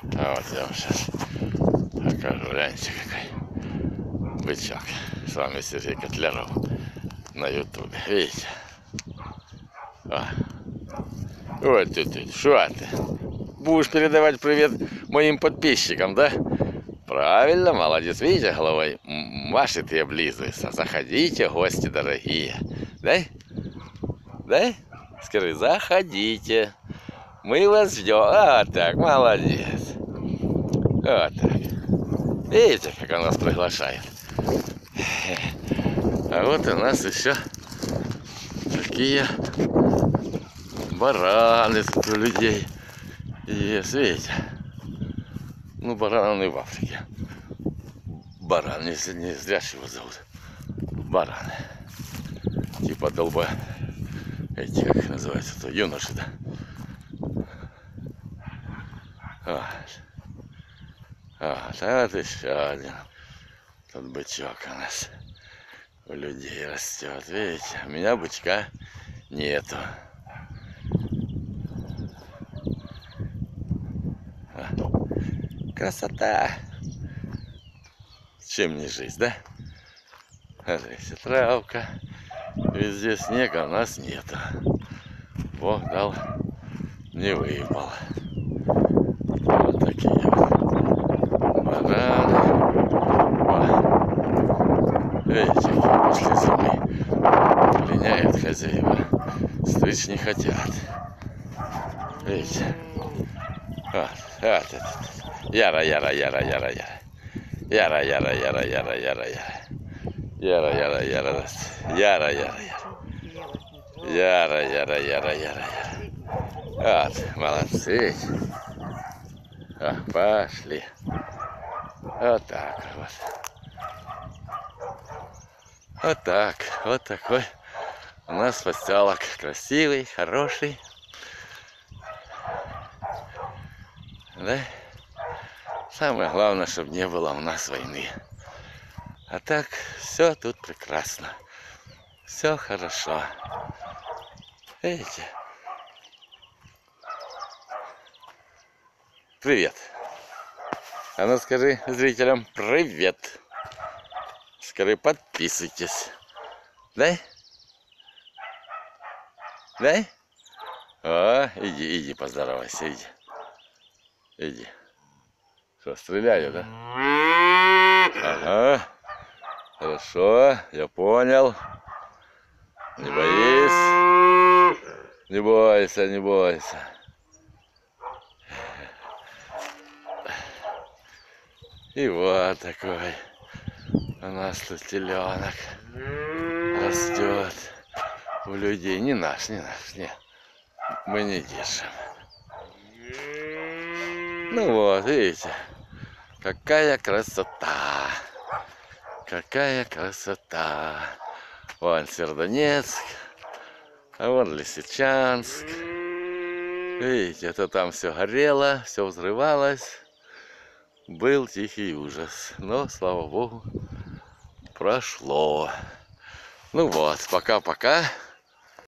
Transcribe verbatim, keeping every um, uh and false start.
А вот я вам сейчас покажу. Гляньте, какой бычок. С вами Сергей Котляров на ютубе. Видите? А. Вот ты, ты, что ты? Будешь передавать привет моим подписчикам, да? Правильно, молодец. Видите, головой машет и облизывается. Заходите, гости дорогие. Да? Да? Скажи, заходите. Мы вас ждем. А, так, молодец. Вот так. Видите, как он нас приглашает. А вот у нас еще такие бараны тут у людей есть, видите? Ну, бараны в Африке. Баран, если не зря его зовут. Бараны. Типа долба. Эти, как их называются, то юноши, да? Вот. Вот, а вот еще один. Тут бычок у нас у людей растет. Видите, у меня бычка нету. Красота! Чем не жизнь, да? Смотрите, травка. Везде снег, а у нас нету. Бог дал, не выпал. Вот такие вот бараны. Видите, какие после зимы линяют хозяева. Стричь не хотят. Видите? Вот, вот этот. Яра, яра, яра, яра, яра. Яра, яра, яра, яра, яра, яра. Яра, яра, яра, яра, яра, яра. Яра, яра, яра, яра, яра. Вот, молодцы. А, пошли. Вот так вот. Вот так, вот такой у нас поселок. Красивый, хороший. Да? Самое главное, чтобы не было у нас войны. А так, все тут прекрасно. Все хорошо. Видите? Привет. А ну скажи зрителям привет. Скажи, подписывайтесь. Да? Да? О, иди, иди, поздоровайся, иди. Иди. Что, стреляю, да? Ага. Хорошо, я понял. Не боись. Не бойся, не бойся. И вот такой у нас тут теленок растет у людей. Не наш, не наш, нет. Мы не держим. Ну вот, видите, какая красота. Какая красота. Вон Свердонецк, а вон Лисичанск. Видите, это там все горело, все взрывалось. Был тихий ужас. Но, слава богу, прошло. Ну вот, пока-пока.